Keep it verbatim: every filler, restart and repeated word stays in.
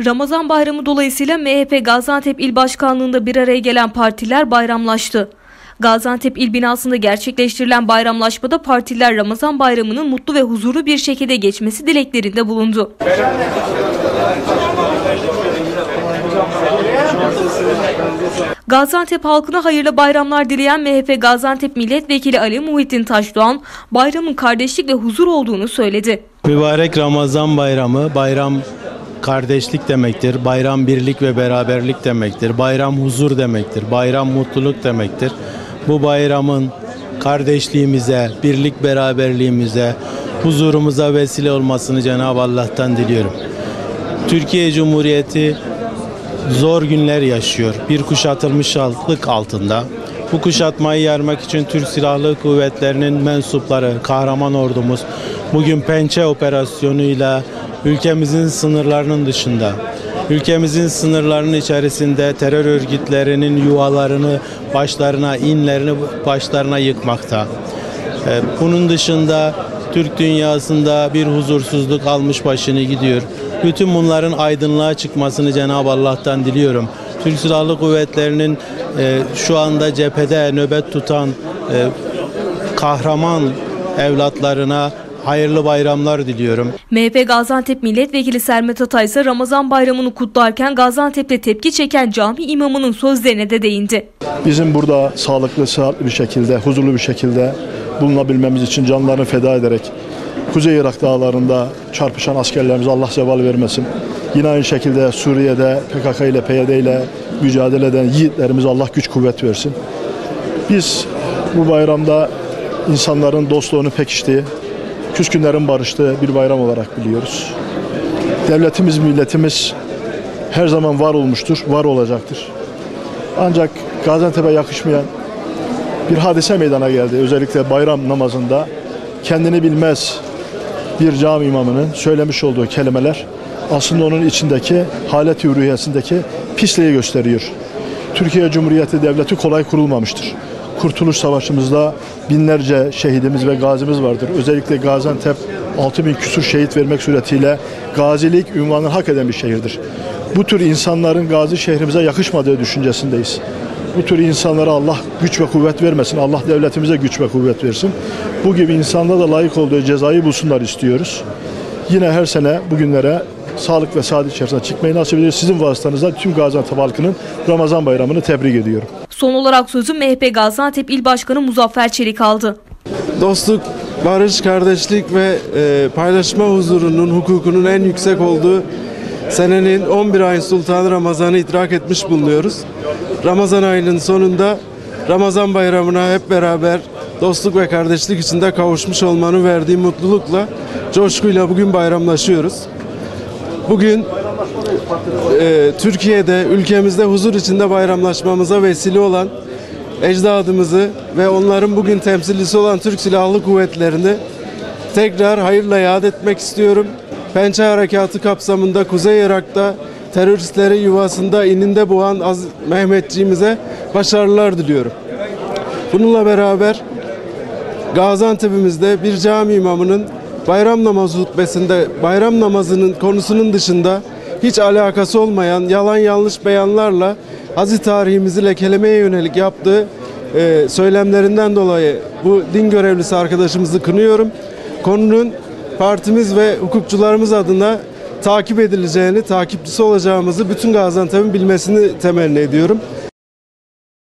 Ramazan bayramı dolayısıyla M H P Gaziantep İl Başkanlığı'nda bir araya gelen partiler bayramlaştı. Gaziantep İl binasında gerçekleştirilen bayramlaşmada partiler Ramazan bayramının mutlu ve huzurlu bir şekilde geçmesi dileklerinde bulundu. Gaziantep halkına hayırlı bayramlar dileyen M H P Gaziantep Milletvekili Ali Muhittin Taşdoğan, bayramın kardeşlik ve huzur olduğunu söyledi. Mübarek Ramazan bayramı, bayram kardeşlik demektir, bayram birlik ve beraberlik demektir, bayram huzur demektir, bayram mutluluk demektir. Bu bayramın kardeşliğimize, birlik beraberliğimize, huzurumuza vesile olmasını Cenab-ı Allah'tan diliyorum. Türkiye Cumhuriyeti zor günler yaşıyor. Bir kuşatılmışlık altında. Bu kuşatmayı yarmak için Türk Silahlı Kuvvetleri'nin mensupları, kahraman ordumuz bugün Pençe operasyonuyla ülkemizin sınırlarının dışında, ülkemizin sınırlarının içerisinde terör örgütlerinin yuvalarını, başlarına, inlerini başlarına yıkmakta. Bunun dışında Türk dünyasında bir huzursuzluk almış başını gidiyor. Bütün bunların aydınlığa çıkmasını Cenab-ı Allah'tan diliyorum. Türk Silahlı Kuvvetleri'nin e, şu anda cephede nöbet tutan e, kahraman evlatlarına hayırlı bayramlar diliyorum. M H P Gaziantep Milletvekili Sermet Atay ise Ramazan bayramını kutlarken Gaziantep'te tepki çeken cami imamının sözlerine de değindi. Bizim burada sağlıklı, sıhhatli bir şekilde, huzurlu bir şekilde bulunabilmemiz için canlarını feda ederek Kuzey Irak dağlarında çarpışan askerlerimize Allah zeval vermesin. Yine aynı şekilde Suriye'de P K K ile P Y D ile mücadele eden yiğitlerimize Allah güç kuvvet versin. Biz bu bayramda insanların dostluğunu pekiştiği, küskünlerin barıştığı bir bayram olarak biliyoruz. Devletimiz, milletimiz her zaman var olmuştur, var olacaktır. Ancak Gaziantep'e yakışmayan bir hadise meydana geldi. Özellikle bayram namazında kendini bilmez bir cami imamının söylemiş olduğu kelimeler aslında onun içindeki halet-i ruhiyesindeki pisliği gösteriyor. Türkiye Cumhuriyeti Devleti kolay kurulmamıştır. Kurtuluş Savaşımızda binlerce şehidimiz ve gazimiz vardır. Özellikle Gaziantep altı bin küsur şehit vermek suretiyle gazilik ünvanını hak eden bir şehirdir. Bu tür insanların gazi şehrimize yakışmadığı düşüncesindeyiz. Bu tür insanlara Allah güç ve kuvvet vermesin. Allah devletimize güç ve kuvvet versin. Bu gibi insanlara da layık olduğu cezayı bulsunlar istiyoruz. Yine her sene bugünlere sağlık ve saadet içerisinde çıkmayı nasip ediyoruz. Sizin vasıtanızda tüm Gaziantep halkının Ramazan bayramını tebrik ediyorum. Son olarak sözü M H P Gaziantep İl Başkanı Muzaffer Çelik aldı. Dostluk, barış, kardeşlik ve e, paylaşma huzurunun, hukukunun en yüksek olduğu senenin on bir ayın Sultanı Ramazan'ı idrak etmiş bulunuyoruz. Ramazan ayının sonunda Ramazan bayramına hep beraber dostluk ve kardeşlik içinde kavuşmuş olmanın verdiği mutlulukla, coşkuyla bugün bayramlaşıyoruz. Bugün e, Türkiye'de, ülkemizde huzur içinde bayramlaşmamıza vesile olan ecdadımızı ve onların bugün temsilcisi olan Türk Silahlı Kuvvetleri'ni tekrar hayırla yad etmek istiyorum. Pençe Harekatı kapsamında Kuzey Irak'ta teröristleri yuvasında ininde boğan Az Mehmetçiğimize başarılar diliyorum. Bununla beraber Gaziantep'imizde bir cami imamının bayram namazı hutbesinde bayram namazının konusunun dışında hiç alakası olmayan yalan yanlış beyanlarla aziz tarihimizi lekelemeye yönelik yaptığı e, söylemlerinden dolayı bu din görevlisi arkadaşımızı kınıyorum. Konunun partimiz ve hukukçularımız adına takip edileceğini, takipçisi olacağımızı bütün Gaziantep'in bilmesini temenni ediyorum.